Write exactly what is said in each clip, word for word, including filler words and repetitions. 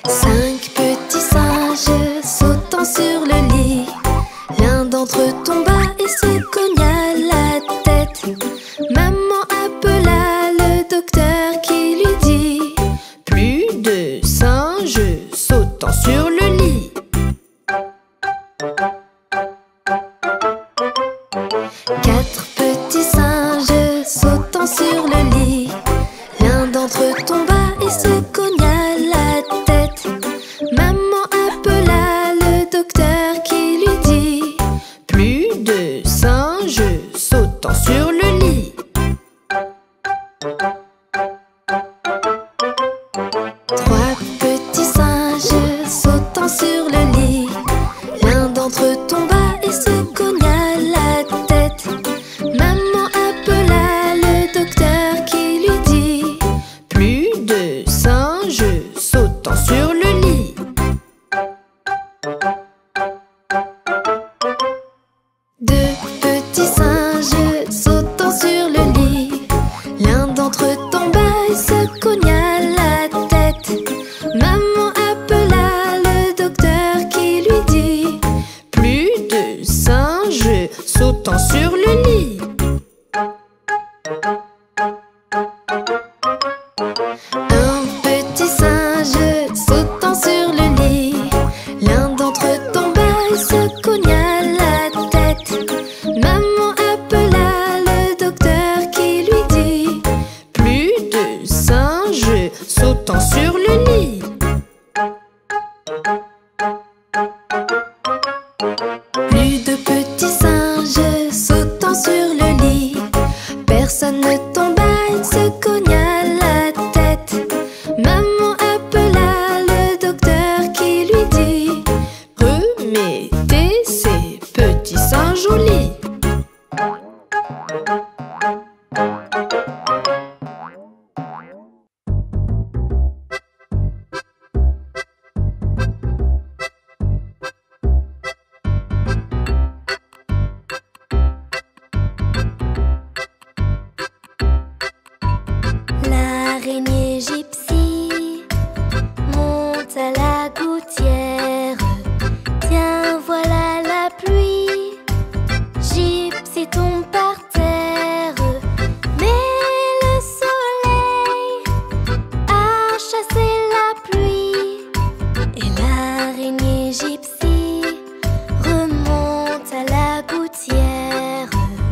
Cinq petits singes sautant sur le lit. L'un d'entre eux tomba et se cogna la tête. Maman appela le docteur qui lui dit: plus de singes sautant sur le lit. Quatre petits singes sautant sur le lit. L'un d'entre eux tomba et se cogna la tête. Maman appela le docteur qui lui dit: plus de singes sautant sur le lit. Trois petits singes sautant sur le lit. L'un d'entre eux tomba et se cogna la tête. Maman appela le docteur qui lui dit: plus de singes sautant sur le lit. Deux petits singes sautant sur le lit. L'un d'entre eux tomba et se cogna la tête. Maman appela le docteur qui lui dit: plus de singes sautant sur le lit. Un petit singe sautant sur le lit. L'un d'entre eux tomba et se cogna la tête. Maman appela le docteur qui lui dit: plus de singes sautant sur le lit. Plus de petits singes sautant sur le lit. Personne ne tomba et se cogna la tête. Maman appela le docteur qui lui dit: remettez ces petits singes au lit. L'araignée gypsy monte à la gouttière. Tiens, voilà la pluie. Gypsy tombe par terre. Mais le soleil a chassé la pluie. Et l'araignée gypsy remonte à la gouttière.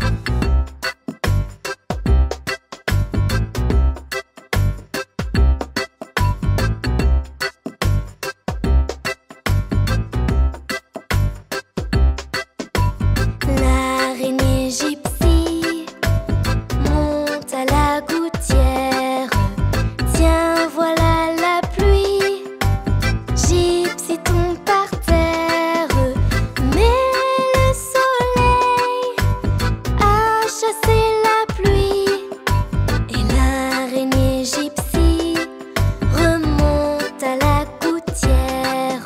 L'araignée gypsy monte à la gouttière. Tiens, voilà la pluie. Gypsy tombe par terre. Mais le soleil a chassé la pluie. Et l'araignée gypsy remonte à la gouttière.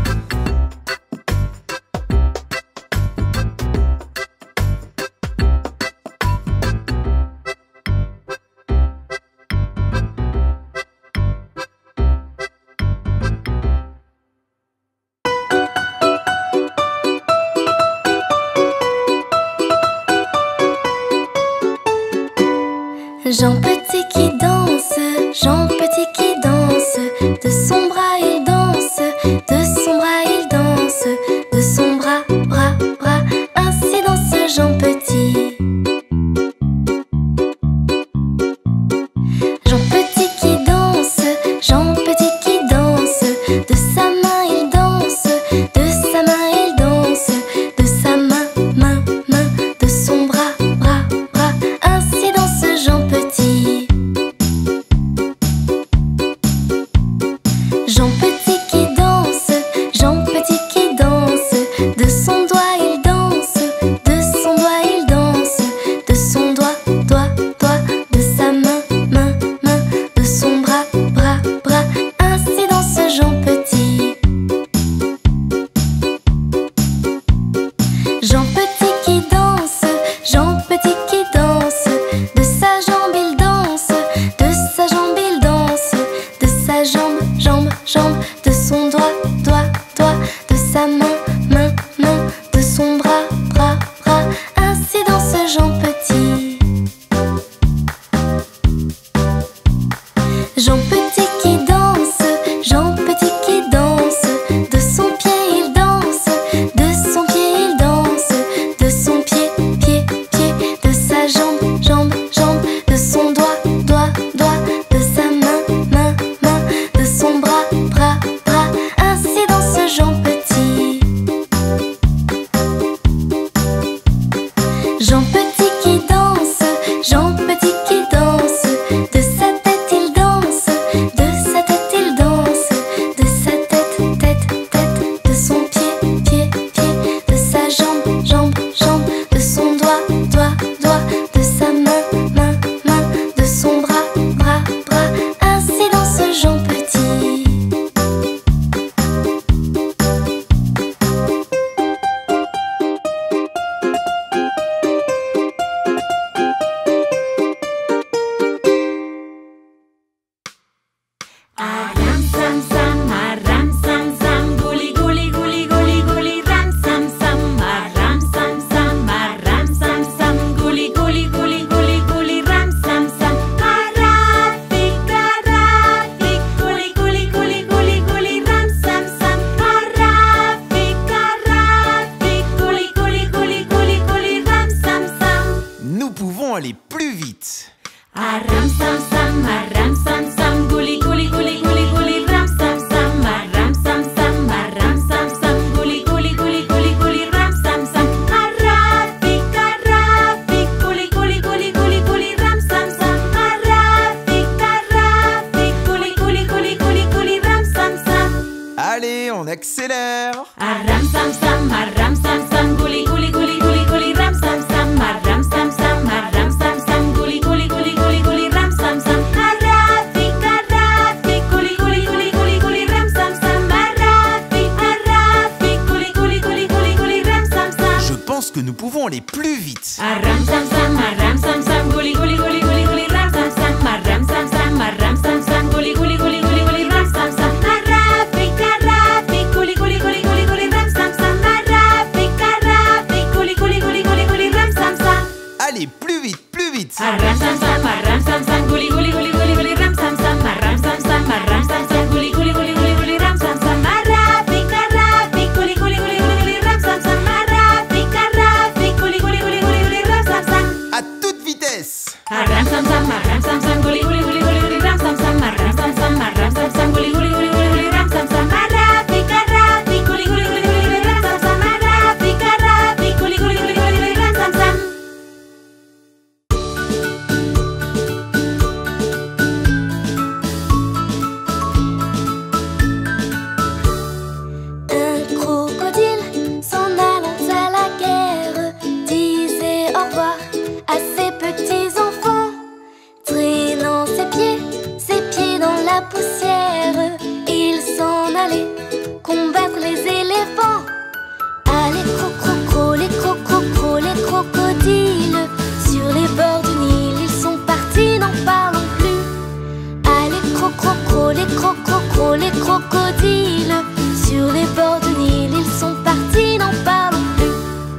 Jean Petit qui danse, Jean Petit qui danse. De son bras il danse, de son bras il danse. De son bras, bras, bras, ainsi danse Jean Petit. Jean Petit qui danse, Jean Petit qui danse. De sa main il danse, de sa main il danse. De sa main, main, main. De son bras, bras, bras, ainsi danse Jean Petit. Jean Petit qui danse, Jean Petit qui danse. De son doigt il danse, de son doigt il danse. De son doigt, doigt, doigt. De sa main, main, main. De son bras, bras, bras. Ainsi danse Jean Petit. son doigt, doigt, doigt, de sa main, main, main, de son bras, bras, bras. Ainsi danse Jean Petit. Jean Petit qui danse, Jean Petit qui danse, de son pied il danse, de son pied il danse, de son pied, pied, pied, de sa jambe, jambe, jambe, de son doigt, doigt, doigt, de sa main, main, main, de son bras, bras, bras. Ainsi danse Jean Petit. Jean Petit qui danse, Jean Petit qui danse, de sa tête il danse, de sa tête il danse, de sa tête, tête, tête, de son pied, pied, pied, de sa jambe, jambe, jambe, de son doigt, doigt, doigt, de sa main, main, main, de son bras, bras, bras. Ainsi danse Jean Petit. Ram sam sam, ram sam sam, guli guli guli guli guli, ram sam sam, ram sam sam, ram sam sam, guli guli guli guli guli, ram sam sam. Arafik, arafik, guli guli guli guli guli, ram sam sam. Arafik, arafik, guli guli guli guli guli, ram sam sam. Nous pouvons aller plus vite. Ram sam sam, ram sam sam, guli guli guli guli guli, ram sam sam, ram sam sam, ram sam sam, guli guli guli guli guli, ram sam sam. Arafik, arafik, guli guli guli guli guli, ram sam sam. Arafik, arafik, guli guli guli guli guli, ram sam sam. Allez, on accélère. Ram sam sam, ram sam sam, guli guli guli guli guli, ram sam sam, ram sam sam, ram sam sam, guli guli guli guli guli, ram sam sam. Arafik, arafik, guli guli guli guli guli, ram sam sam. Arafik, arafik, guli guli guli guli guli, ram sam sam. Je pense que nous pouvons aller plus vite. Ram sam sam, ram sam sam, guli guli guli guli guli, ram sam sam. Ram sam sam, ram sam sam, guli guli guli guli guli, ram sam sam. Arafik, arafik, guli guli guli guli guli, ram sam sam. Arafik, arafik, guli guli guli guli guli, ram sam sam. Allez, plus vite, plus vite. Ram sam sam, ram sam sam, guli guli guli guli guli, ram sam sam. Ram sam sam, ram sam sam, guli guli guli guli guli, ram sam sam. Arafik, arafik, guli guli guli guli guli, ram sam sam. Arafik, arafik, guli guli guli guli guli, ram sam sam. À toute vitesse. Ram sam sam, ram sam sam, guli guli guli guli guli, ram sam sam. Ram sam sam, ram sam sam, guli guli guli guli guli, ram sam sam. Arafik, arafik, guli guli guli guli guli, ram sam sam. Arafik, arafik, guli guli guli guli guli, ram sam sam. Un crocodile, s'en allant à la guerre, disait au revoir à ses petits enfants, traînant ses pieds, ses pieds dans la poussière. Il s'en allait combattre les éléphants. Allez, cro-cro-cro, les cro-cro-cro, les crocodiles, sur les bords du Nil, ils sont partis, n'en parlons plus. Allez, cro-cro-cro, les cro-cro-cro, les crocodiles, sur les bords du Nil, ils sont partis, n'en parlons plus.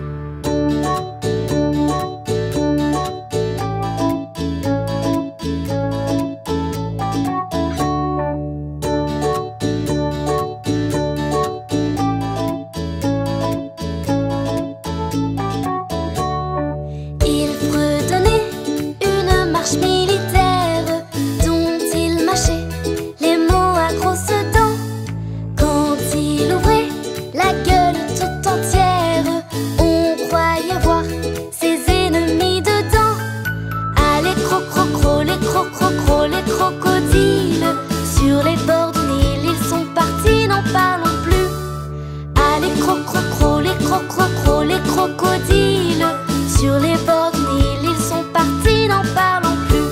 Il fredonnait une marche militaire dont il mâchait les mots à grosses dents. Quand il ouvrait la gueule tout entière, on croyait voir ses ennemis dedans. Allez, cro-cro-cro, les cro-cro-cro, les crocodiles, sur les bords du Nil, ils sont partis, n'en parlons plus. Allez, cro-cro-cro, les cro-cro-cro, les crocodiles, sur les bords du Nil, ils sont partis, n'en parlons plus.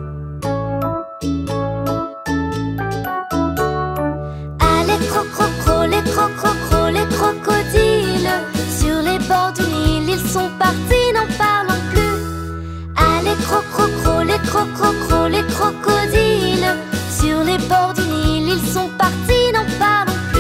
Allez, cro-cro-cro, les cro-cro-cro, les crocodiles, sur les bords du Nil, ils sont partis, n'en parlons plus. Allez, cro-cro-cro, les cro-cro-cro, les crocodiles, sur les bords du Nil, ils sont partis, n'en parlons plus.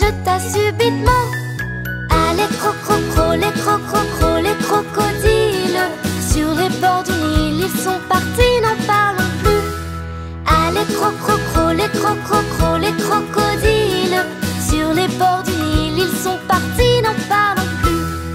jeta subitement. Ah, les cro-cro-cro, les cro-cro-cro, les crocodiles. Sur les bords du Nil, ils sont partis, n'en parlons plus. Ah, les cro-cro-cro, les cro-cro-cro, les crocodiles. Sur les bords du Nil, ils sont partis, n'en parlons plus.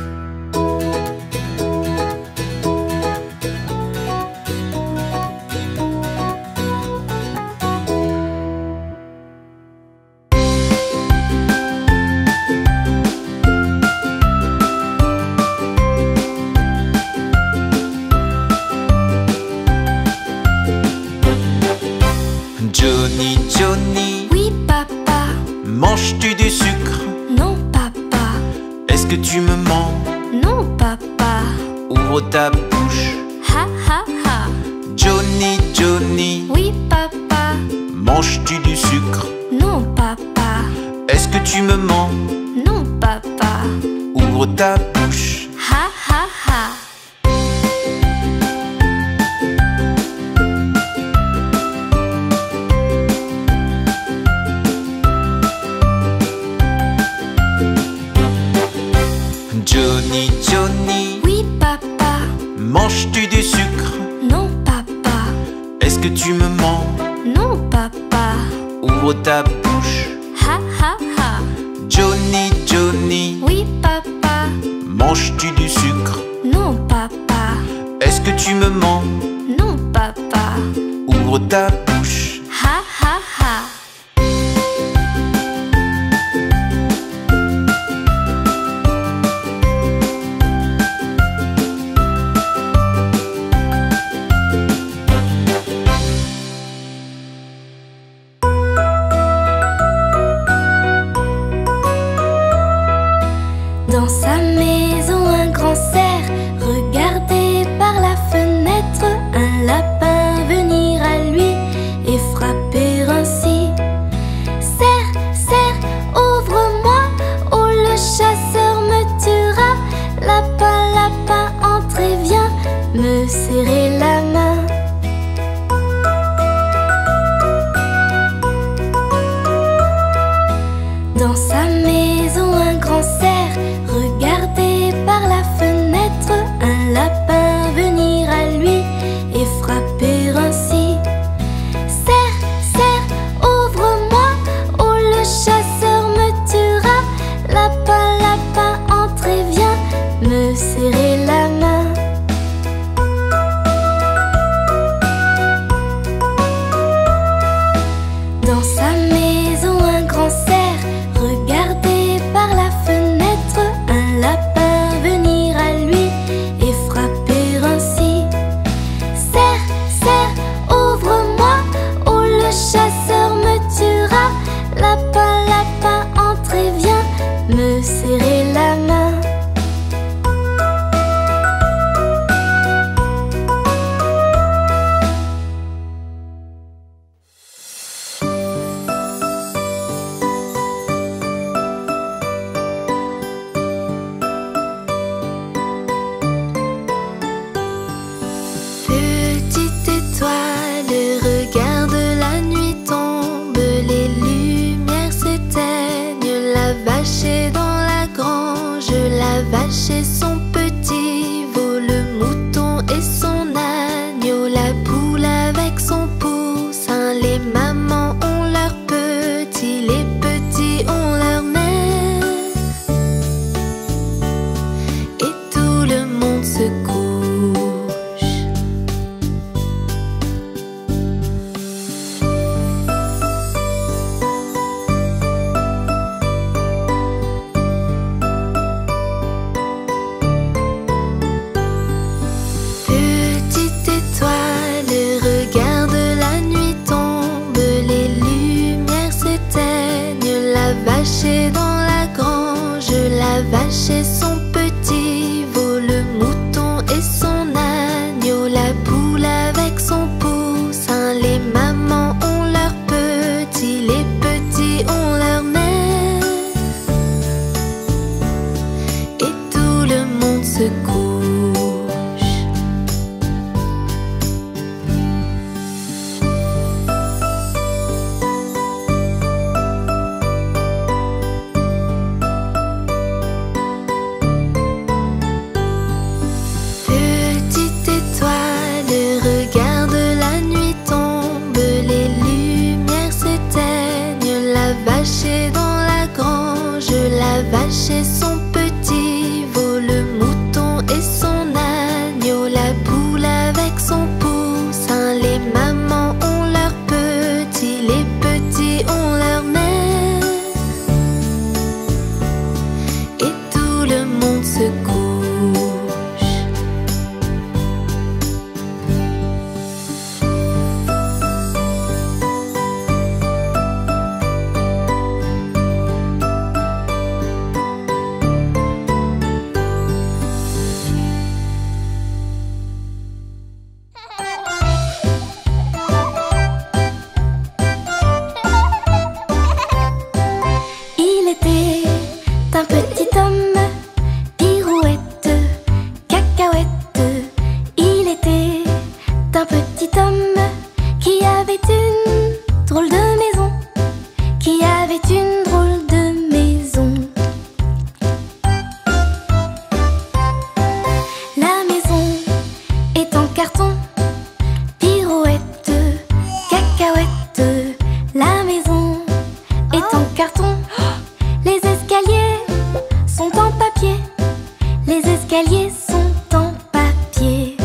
Johnny, Johnny, Oui, papa. manges-tu du sucre? Non, papa. Est-ce que tu me mens? Non, papa. Ouvre ta bouche. Ha, ha, ha. Johnny, Johnny, Oui, papa. manges-tu du sucre? Non, papa. Est-ce que tu me mens? Non, papa. Ouvre ta bouche. Ha, ha, ha. Johnny, Johnny, Oui, papa. manges-tu du sucre? Non, papa. Est-ce que tu me mens? Non, papa. Ouvre ta bouche. Ha, ha, ha. Johnny, Johnny, Oui, papa. manges-tu du sucre? Non, papa. Est-ce que tu me mens? Non, papa. Ouvre ta bouche. Ha, ha, ha. Dans sa maison, un grand cerf regardait par la fenêtre un lapin venir à lui et frapper ainsi. Cerf, cerf, ouvre-moi, ou le chasseur me tuera. Lapin, lapin, entre et viens me serrer la main. Dans sa maison, un grand cerf regardait par la fenêtre un lapin venir à lui et frapper ainsi. Cerf, cerf, ouvre-moi, ou le chasseur me tuera. Lapin, lapin, entre et viens me serrer la main. Dans sa maison, un grand cerf regardait par la fenêtre un lapin venir à lui et frapper ainsi. Cerf, cerf, ouvre-moi, ou le chasseur me tuera. Lapin, lapin, entre et viens me serrer la main. Petite étoile, regarde la nuit tombe, les lumières s'éteignent, la vache est dans la grange, la vache et son petit veau, le mouton et son agneau, la poule avec son poussin, les mamans ont leurs petits, les petits ont leur mère, et tout le monde se couche. Petite étoile, regarde la nuit tombe, les lumières s'éteignent, la vache est dans la grange, la vache et son petit veau, le mouton et son agneau, la poule avec son poussin, les mamans ont leurs petits, les petits ont leur mère, et tout le monde se couche. la vache et son petit veau, le mouton et son agneau, la poule avec son poussin. Les mamans ont leurs petits, les petits ont leurs mères, et tout le monde se couche. Il était un petit homme, pirouette, cacahuète. Il était un petit homme qui avait une drôle de maison, qui avait une drôle de maison. La maison est en carton, pirouette, cacahuète. La maison est en carton. Les escaliers sont en papier. Les escaliers sont en papier.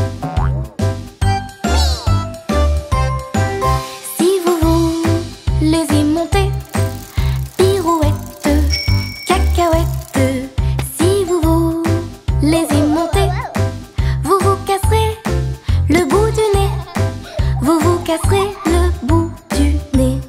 Si vous voulez y monter, pirouette, cacahuète. Si vous voulez y monter, vous vous casserez le bout du nez. Vous vous casserez le bout du nez.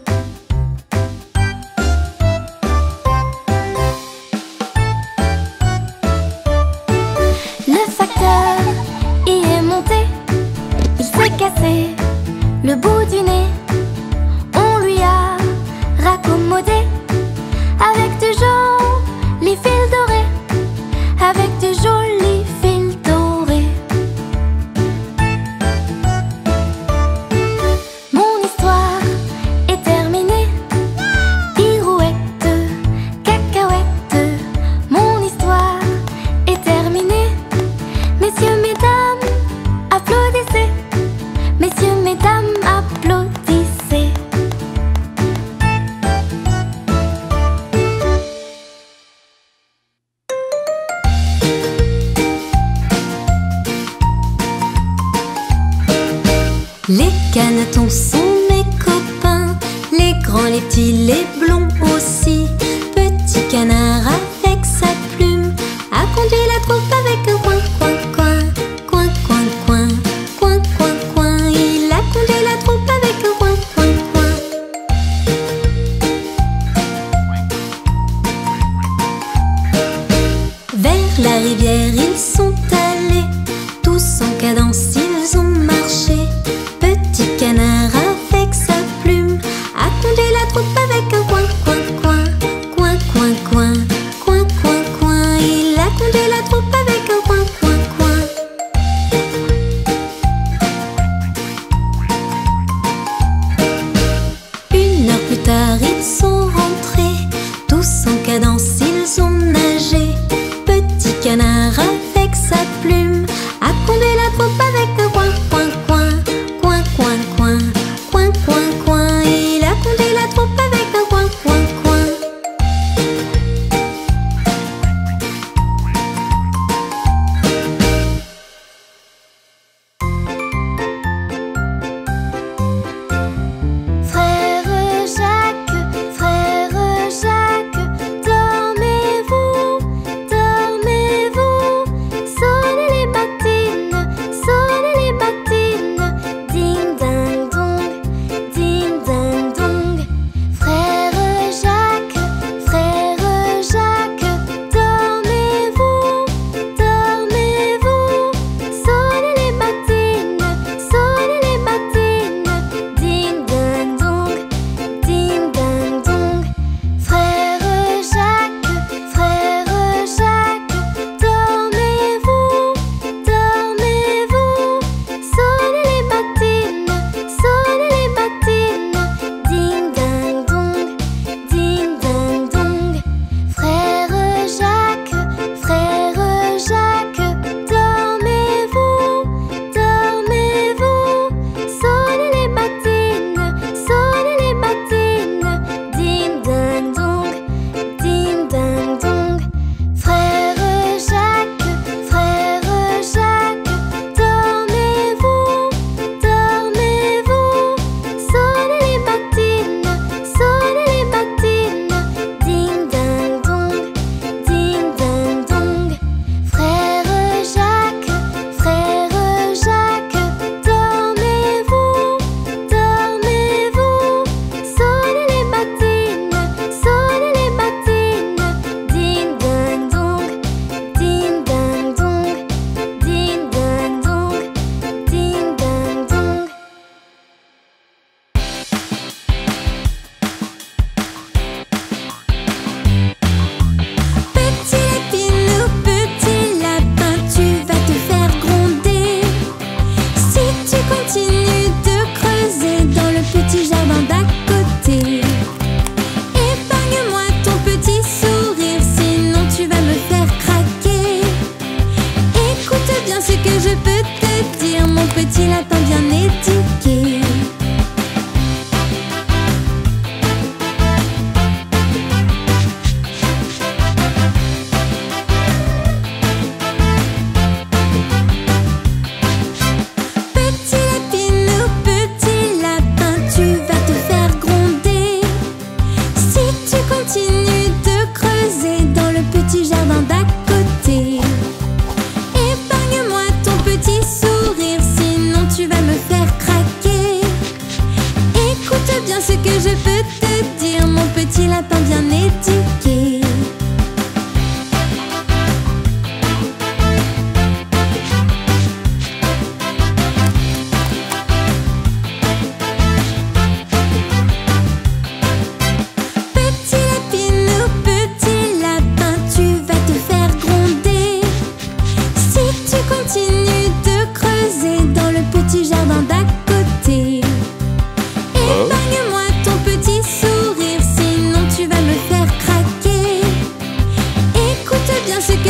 Le facteur y est monté, il s'est cassé le bout du nez. On lui a raccommodé avec du joli fil doré, avec du joli fil doré. Mon histoire est terminée, pirouette, cacahuète. Mon histoire est terminée. Messieurs, mesdames, applaudissez. Messieurs, mesdames, applaudissez. Les canetons sont mes copains, les grands, les petits, les blonds aussi. Petit canard avec sa plume a conduit la troupe avec un coin, coin, coin, coin, coin, coin, coin, coin, coin. Il a conduit la troupe avec un coin, coin, coin. Vers la rivière ils sont allés, tous en cadence ils ont marché. Petit canard avec sa plume a conduit la troupe avec un coin, coin, coin, coin, coin, coin, coin, coin, coin. Il a conduit la troupe avec un coin, coin, coin. Une heure plus tard ils sont rentrés, tous en cadence ils ont nagé. Petit canard avec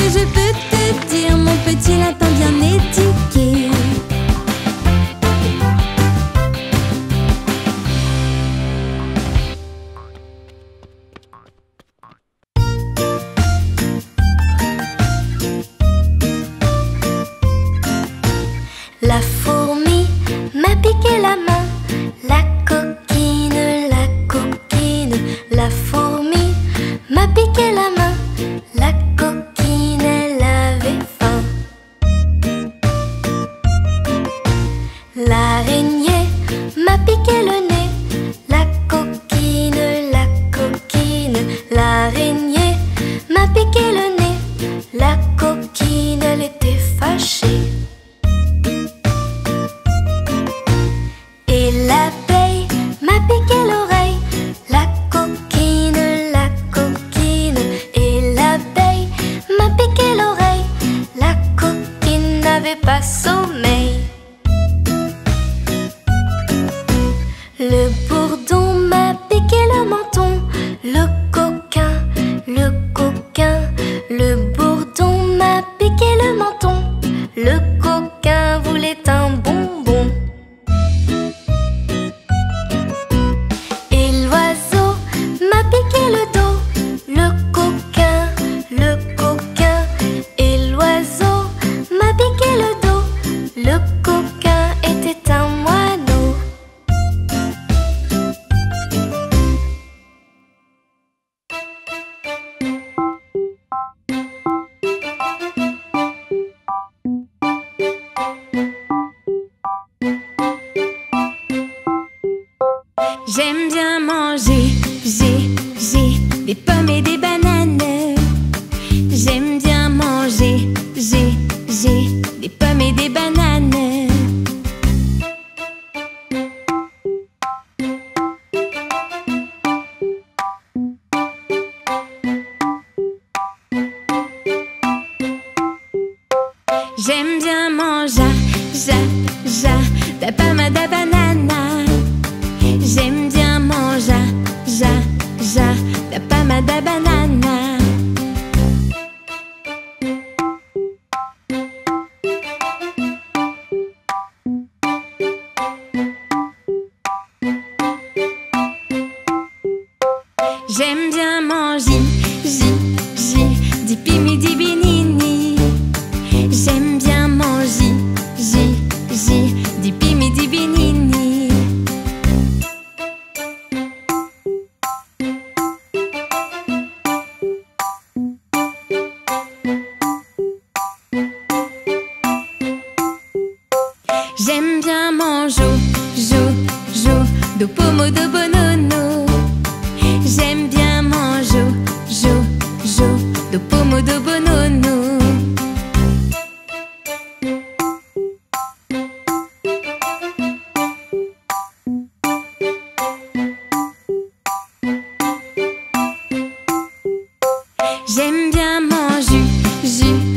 je peux te dire, mon petit lapin bien éduqué. La fourmi m'a piqué la main, la coquine, la coquine. La fourmi m'a piqué la main, la coquine, elle avait faim. L'araignée m'a piqué le nez, la coquine, la coquine. L'araignée m'a piqué le nez, la coquine, elle était fâchée. Et l'abeille m'a piqué l'oreille, la coquine, la coquine. Et l'abeille m'a piqué l'oreille, la coquine n'avait pas sommeil. Le bourdon m'a piqué le menton, le coquin, le coquin. Le bourdon m'a piqué le menton, le coquin voulait un bonbon. Et l'oiseau m'a piqué le dos, le coquin, le coquin. Et l'oiseau m'a piqué le dos, le coquin était un moineau. J'aime bien manger, j'ai, j'ai des pommes et des bananes. J'aime bien manger, j'ai, j'ai des pommes et des bananes. J'aime bien manger, ja, ja, da pomme da banana. J'aime bien manger, ja, ja, da pomme da banana. J'aime bien manger, ji, ji, di pimi di binini. J'aime bien manger, ji, ji, di pimi di binini. J'aime bien manger, jou, jou, do pomo do bonono. J'aime bien manger, jou, jou, do pomo do bonono. J'aime bien manger, jus,